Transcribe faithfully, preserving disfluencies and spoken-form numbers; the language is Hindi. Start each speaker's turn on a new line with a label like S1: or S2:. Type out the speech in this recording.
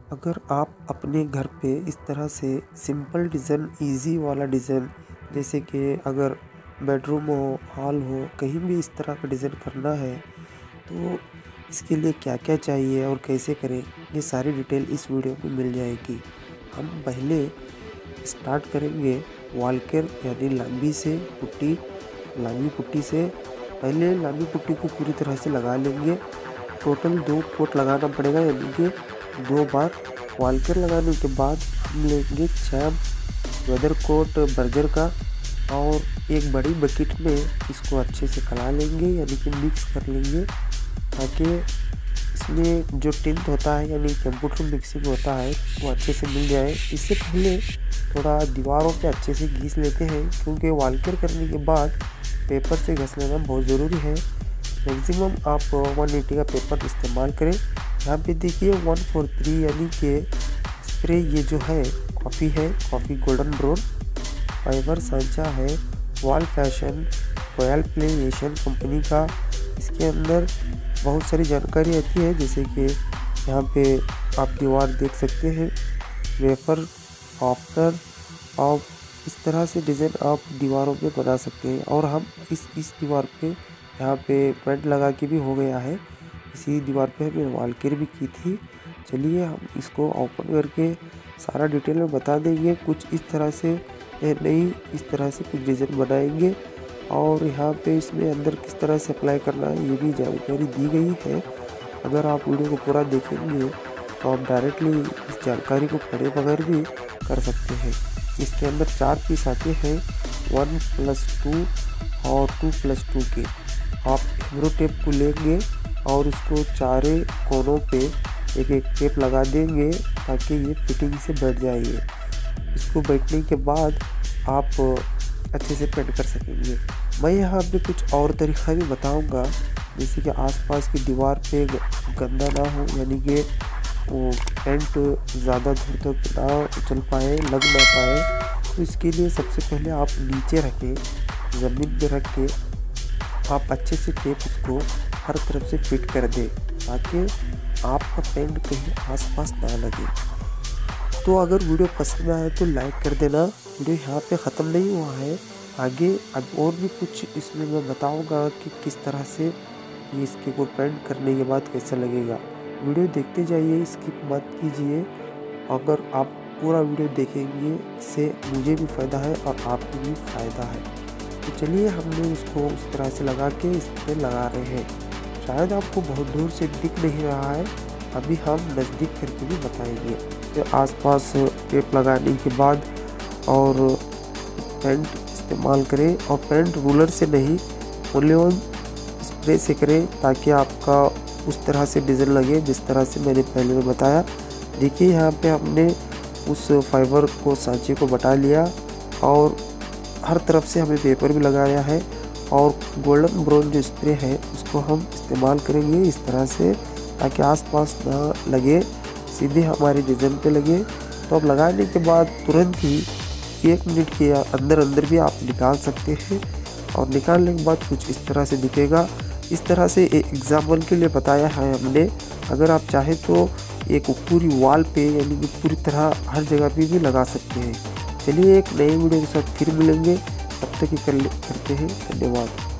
S1: अगर आप अपने घर पे इस तरह से सिंपल डिज़ाइन, इजी वाला डिज़ाइन, जैसे कि अगर बेडरूम हो, हॉल हो, कहीं भी इस तरह का डिज़ाइन करना है तो इसके लिए क्या क्या चाहिए और कैसे करें, ये सारी डिटेल इस वीडियो में मिल जाएगी। हम पहले स्टार्ट करेंगे वॉलकेर यानी लंबी से पुट्टी लंबी पुट्टी से। पहले लंबी पुट्टी को पूरी तरह से लगा लेंगे। टोटल दो कोट लगाना पड़ेगा, यानी कि दो बार। वॉलकेर लगाने के बाद हम लेंगे छः वेदर कोट बर्जर का और एक बड़ी बकेट में इसको अच्छे से कला लेंगे, यानी कि मिक्स कर लेंगे, ताकि इसमें जो टिंट होता है यानी कंप्यूटर मिक्सिंग होता है वो अच्छे से मिल जाए। इससे पहले थोड़ा दीवारों पे अच्छे से घिस लेते हैं, क्योंकि वॉलकेर करने के बाद पेपर से घस लेना बहुत ज़रूरी है। मैक्सिमम आप एक सौ अस्सी का पेपर इस्तेमाल करें। यहाँ पे देखिए एक सौ तैंतालीस यानी कि स्प्रे, ये जो है कॉफ़ी है, कॉफ़ी गोल्डन ब्राउन फाइबर सांचा है, wall fashion Royal Play Asian company का। इसके अंदर बहुत सारी जानकारी आती है, जैसे कि यहाँ पे आप दीवार देख सकते हैं, वेफर आफ्टर, और इस तरह से डिज़ाइन आप दीवारों पे बना सकते हैं। और हम इस इस दीवार पे यहाँ पे पेंट लगा के भी हो गया है। इसी दीवार पे हमने वॉलकेर भी की थी। चलिए हम इसको ओपन करके सारा डिटेल में बता देंगे। कुछ इस तरह से नहीं, इस तरह से कुछ डिज़ाइन बनाएंगे, और यहाँ पे इसमें अंदर किस तरह से अप्लाई करना है ये भी जानकारी दी गई है। अगर आप वीडियो को पूरा देखेंगे तो आप डायरेक्टली इस जानकारी को पढ़े बगैर भी कर सकते हैं। इसके अंदर चार पीस आते हैं, वन प्लस टू और टू प्लस टू के। आप हेमरो टेप को लेंगे और उसको चारे कोनों पे एक एक टेप लगा देंगे, ताकि ये फिटिंग से बैठ जाएगी। इसको बैठने के बाद आप अच्छे से पेंट कर सकेंगे। मैं यहाँ पे कुछ और तरीका भी बताऊंगा, जैसे कि आसपास की दीवार पे गंदा ना हो, यानी कि वो पेंट ज़्यादा दूर तक ना चल पाए, लग ना पाए। तो इसके लिए सबसे पहले आप नीचे रखें, ज़मीन पे रख के आप अच्छे से टेप उसको हर तरफ से फिट कर दें, ताकि आपका पेंट कहीं आसपास ना लगे। तो अगर वीडियो पसंद आए तो लाइक कर देना। वीडियो यहाँ पे ख़त्म नहीं हुआ है, आगे अब और भी कुछ इसमें मैं बताऊंगा कि किस तरह से ये इसके को पेंट करने के बाद कैसा लगेगा। वीडियो देखते जाइए, स्किप मत कीजिए। अगर आप पूरा वीडियो देखेंगे इससे मुझे भी फ़ायदा है और आपको भी फ़ायदा है। तो चलिए हमने उसको उस तरह से लगा के इस पर लगा रहे हैं। शायद आपको बहुत दूर से दिख नहीं रहा है, अभी हम नज़दीक करके भी बताएंगे। तो आसपास टेप लगाने के बाद और पेंट इस्तेमाल करें, और पेंट रूलर से नहीं, ओनली स्प्रे से करें, ताकि आपका उस तरह से डिज़ाइन लगे जिस तरह से मैंने पहले में बताया। देखिए यहाँ पे हमने उस फाइबर को सांचे को बटा लिया, और हर तरफ से हमें पेपर भी लगाया है, और गोल्डन ब्राउन जो स्प्रे है उसको हम इस्तेमाल करेंगे इस तरह से, ताकि आसपास ना लगे, सीधे हमारे डिज़ाइन पे लगे। तो अब लगाने के बाद तुरंत ही एक मिनट के अंदर अंदर भी आप निकाल सकते हैं, और निकालने के बाद कुछ इस तरह से दिखेगा। इस तरह से एक एग्जाम्पल के लिए बताया है हमने। अगर आप चाहें तो एक पूरी वॉल पे, यानी कि पूरी तरह हर जगह पे भी लगा सकते हैं। चलिए एक नए वीडियो के साथ फिर मिलेंगे, तब तक ही कर करते हैं। धन्यवाद।